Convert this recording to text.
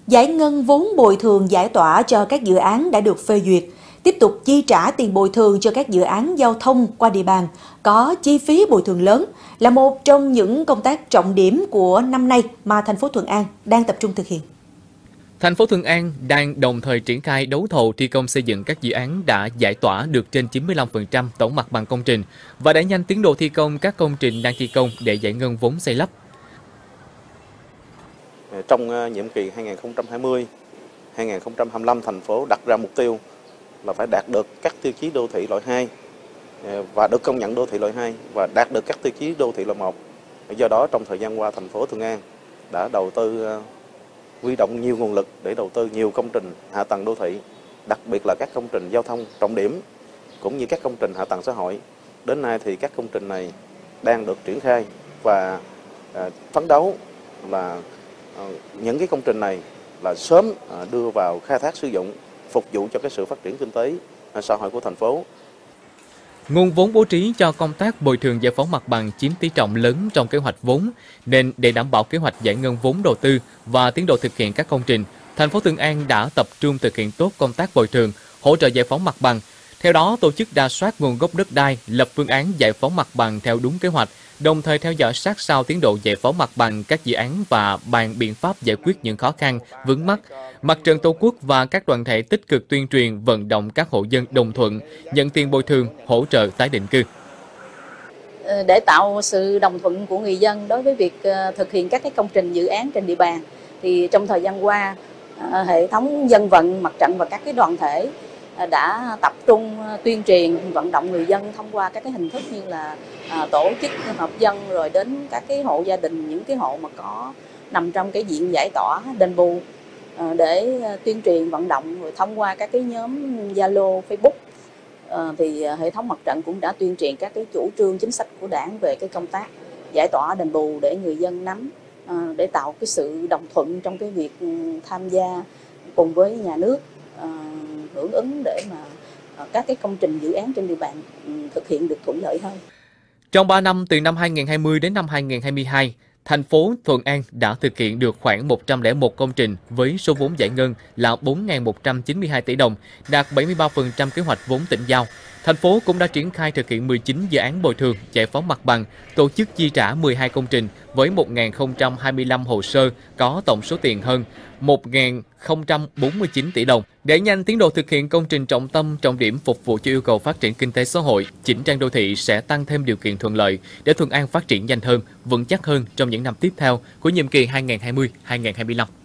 Giải ngân vốn bồi thường giải tỏa cho các dự án đã được phê duyệt, tiếp tục chi trả tiền bồi thường cho các dự án giao thông qua địa bàn có chi phí bồi thường lớn là một trong những công tác trọng điểm của năm nay mà thành phố Thuận An đang tập trung thực hiện. Thành phố Thuận An đang đồng thời triển khai đấu thầu thi công xây dựng các dự án đã giải tỏa được trên 95% tổng mặt bằng công trình và đẩy nhanh tiến độ thi công các công trình đang thi công để giải ngân vốn xây lắp. Trong nhiệm kỳ 2020-2025, thành phố đặt ra mục tiêu là phải đạt được các tiêu chí đô thị loại 2 và được công nhận đô thị loại 2 và đạt được các tiêu chí đô thị loại 1. Do đó, trong thời gian qua, thành phố Thuận An đã đầu tư huy động nhiều nguồn lực để đầu tư nhiều công trình hạ tầng đô thị, đặc biệt là các công trình giao thông trọng điểm cũng như các công trình hạ tầng xã hội. Đến nay thì các công trình này đang được triển khai và phấn đấu là những cái công trình này là sớm đưa vào khai thác sử dụng, phục vụ cho cái sự phát triển kinh tế xã hội của thành phố. Nguồn vốn bố trí cho công tác bồi thường giải phóng mặt bằng chiếm tỷ trọng lớn trong kế hoạch vốn, nên để đảm bảo kế hoạch giải ngân vốn đầu tư và tiến độ thực hiện các công trình, thành phố Thuận An đã tập trung thực hiện tốt công tác bồi thường, hỗ trợ giải phóng mặt bằng. Theo đó, tổ chức rà soát nguồn gốc đất đai, lập phương án giải phóng mặt bằng theo đúng kế hoạch, đồng thời theo dõi sát sao tiến độ giải phóng mặt bằng các dự án và bàn biện pháp giải quyết những khó khăn, vướng mắc. Mặt trận Tổ quốc và các đoàn thể tích cực tuyên truyền vận động các hộ dân đồng thuận, nhận tiền bồi thường, hỗ trợ tái định cư. Để tạo sự đồng thuận của người dân đối với việc thực hiện các công trình dự án trên địa bàn, thì trong thời gian qua, hệ thống dân vận, mặt trận và các đoàn thể đã tập trung tuyên truyền vận động người dân thông qua các hình thức như là tổ chức họp dân, rồi đến các hộ gia đình, những hộ mà có nằm trong cái diện giải tỏa đền bù, để tuyên truyền vận động, rồi thông qua các nhóm Zalo, Facebook. Thì hệ thống mặt trận cũng đã tuyên truyền các chủ trương chính sách của Đảng về công tác giải tỏa đền bù để người dân nắm, để tạo sự đồng thuận trong việc tham gia cùng với nhà nước hưởng ứng để mà các công trình dự án trên địa bàn thực hiện được thuận lợi hơn. Trong 3 năm từ năm 2020 đến năm 2022, thành phố Thuận An đã thực hiện được khoảng 101 công trình với số vốn giải ngân là 4.192 tỷ đồng, đạt 73% kế hoạch vốn tỉnh giao. Thành phố cũng đã triển khai thực hiện 19 dự án bồi thường, giải phóng mặt bằng, tổ chức chi trả 12 công trình với 1.025 hồ sơ có tổng số tiền hơn 1.049 tỷ đồng. Để nhanh tiến độ thực hiện công trình trọng tâm, trọng điểm phục vụ cho yêu cầu phát triển kinh tế xã hội, chỉnh trang đô thị sẽ tăng thêm điều kiện thuận lợi để Thuận An phát triển nhanh hơn, vững chắc hơn trong những năm tiếp theo của nhiệm kỳ 2020-2025.